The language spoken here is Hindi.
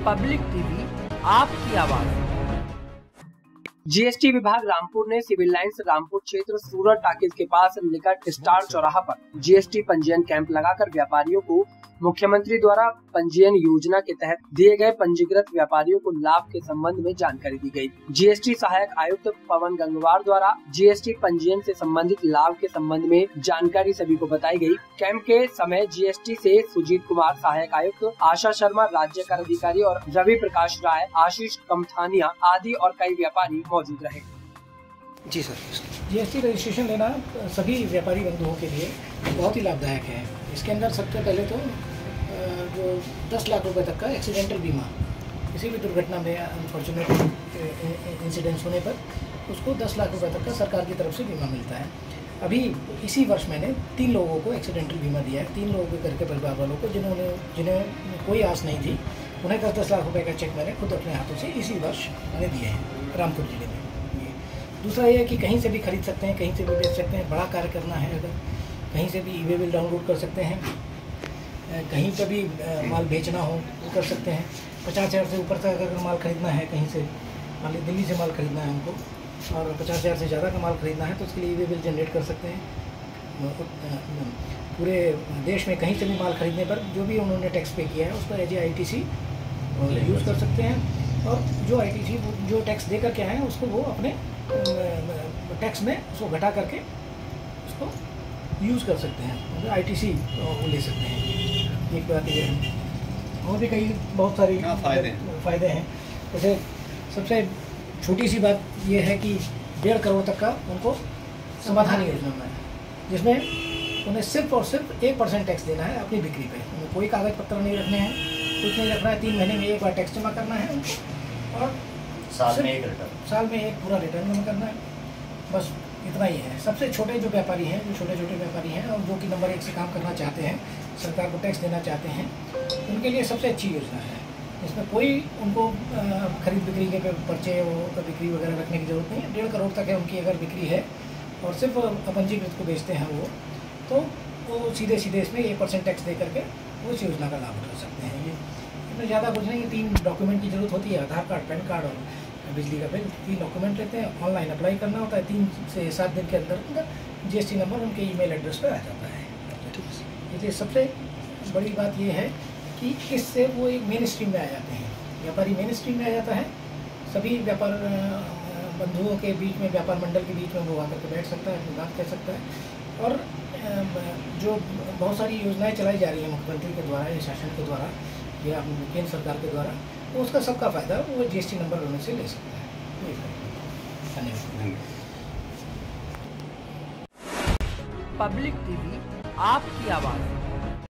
पब्लिक टीवी, आपकी आवाज। जीएसटी विभाग रामपुर ने सिविल लाइंस रामपुर क्षेत्र सूरत टाकिज के पास निकट स्टार चौराहा पर जीएसटी पंजीयन कैंप लगाकर व्यापारियों को मुख्यमंत्री द्वारा पंजीयन योजना के तहत दिए गए पंजीकृत व्यापारियों को लाभ के संबंध में जानकारी दी गई। जीएसटी सहायक आयुक्त पवन गंगवार द्वारा जीएसटी पंजीयन से संबंधित लाभ के संबंध में जानकारी सभी को बताई गई। कैंप के समय जीएसटी से सुजीत कुमार सहायक आयुक्त, आशा शर्मा राज्य कर अधिकारी और रवि प्रकाश राय, आशीष कमथानिया आदि और कई व्यापारी मौजूद रहे। जी सर, जीएसटी रजिस्ट्रेशन लेना सभी व्यापारी बंधुओं के लिए बहुत ही लाभदायक है। इसके अंदर सबसे पहले तो जो 10 लाख रुपए तक का एक्सीडेंटल बीमा, किसी भी दुर्घटना में अनफॉर्चुनेट इंसिडेंट्स होने पर उसको 10 लाख रुपए तक का सरकार की तरफ से बीमा मिलता है। अभी इसी वर्ष मैंने 3 लोगों को एक्सीडेंटल बीमा दिया है, 3 लोगों के करके परिवार वालों को जिन्हें कोई आस नहीं थी, उन्हें 10-10 लाख रुपए का चेक मैंने खुद अपने हाथों से इसी वर्ष मैंने दिए हैं रामपुर जिले में। दूसरा ये है कि कहीं से भी खरीद सकते हैं, कहीं से भी बेच सकते हैं। बड़ा कार्य करना है अगर कहीं से भी ई-वे बिल डाउनलोड कर सकते हैं, कहीं पर भी माल बेचना हो वो कर सकते हैं। 50,000 से ऊपर तक अगर माल खरीदना है, कहीं से मान ली दिल्ली से माल खरीदना है हमको और 50,000 से ज़्यादा का माल खरीदना है तो उसके लिए ई-वे बिल जनरेट कर सकते हैं। पूरे देश में कहीं से भी माल खरीदने पर जो भी उन्होंने टैक्स पे किया है उस पर एज ए ITC यूज़ कर सकते हैं और जो ITC जो टैक्स देकर के आए हैं उसको वो अपने टैक्स में उसको घटा करके उसको यूज़ कर सकते हैं, ITC वो ले सकते हैं। एक बात ये है, और भी कई बहुत सारी फ़ायदे हैं। जैसे सबसे छोटी सी बात ये है कि 1.5 करोड़ तक का उनको समाधान योजना में है, जिसमें उन्हें सिर्फ और सिर्फ 1% टैक्स देना है अपनी बिक्री पे। उन्हें कोई कागज़ पत्र नहीं रखने हैं, कुछ नहीं रखना है। 3 महीने में एक बार टैक्स जमा करना है उनको और साल में एक पूरा रिटर्न जमा करना है। बस इतना ही है। सबसे छोटे जो व्यापारी हैं, जो छोटे व्यापारी हैं और जो कि नंबर 1 से काम करना चाहते हैं, सरकार को टैक्स देना चाहते हैं, उनके लिए सबसे अच्छी योजना है। इसमें कोई उनको खरीद बिक्री के पर्चे बिक्री वगैरह रखने की ज़रूरत नहीं है। 1.5 करोड़ तक है उनकी अगर बिक्री है और सिर्फ अपंजीकृत को बेचते हैं तो वो सीधे इसमें 1% टैक्स दे करके उस योजना का लाभ उठा सकते हैं। ये इसमें ज़्यादा कुछ नहीं, 3 डॉक्यूमेंट की ज़रूरत होती है, आधार कार्ड, पैन कार्ड और बिजली का बिल। 3 डॉक्यूमेंट लेते हैं, ऑनलाइन अप्लाई करना होता है। 3 से 7 दिन के अंदर GST नंबर उनके ईमेल एड्रेस पर आ जाता है। इसलिए सबसे बड़ी बात यह है कि इससे वो एक मेन स्ट्रीम में आ जाते हैं, व्यापारी मेन स्ट्रीम में आ जाता है। सभी व्यापार बंधुओं के बीच में, व्यापार मंडल के बीच में वो आकर के बैठ सकता है, अपनी बात कह सकता है। और जो बहुत सारी योजनाएँ चलाई जा रही हैं मुख्यमंत्री के द्वारा या शासन के द्वारा या केंद्र सरकार के द्वारा, तो उसका सबका फ़ायदा वो GST नंबर होने से ले सकता है। धन्यवाद। पब्लिक टीवी, आपकी आवाज़।